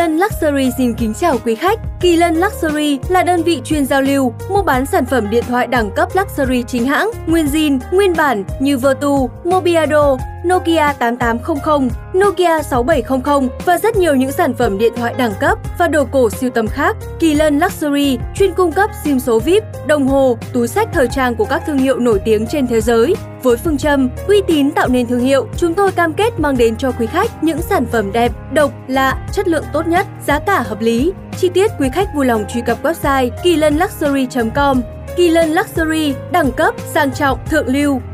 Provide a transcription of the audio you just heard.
Lân Luxury xin kính chào quý khách. Kỳ Lân Luxury là đơn vị chuyên giao lưu, mua bán sản phẩm điện thoại đẳng cấp Luxury chính hãng, nguyên zin, nguyên bản như Vertu, Mobiado, Nokia 8800, Nokia 6700 và rất nhiều những sản phẩm điện thoại đẳng cấp và đồ cổ sưu tầm khác. Kỳ Lân Luxury chuyên cung cấp sim số VIP, đồng hồ, túi xách thời trang của các thương hiệu nổi tiếng trên thế giới. Với phương châm uy tín tạo nên thương hiệu, chúng tôi cam kết mang đến cho quý khách những sản phẩm đẹp, độc, lạ, chất lượng tốt nhất, giá cả hợp lý. Chi tiết quý khách vui lòng truy cập website kilânluxury.com. Kỳ Lân Luxury, đẳng cấp, sang trọng, thượng lưu.